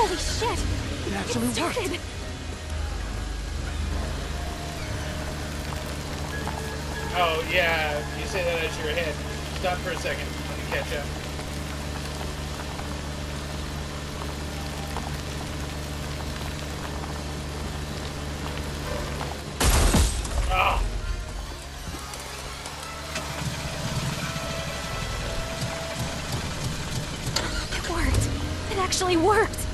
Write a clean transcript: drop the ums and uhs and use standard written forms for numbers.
Holy shit! It actually started. worked. Oh, yeah, you say that as you're ahead. Stop for a second. Let me catch up. Oh. It worked. It actually worked.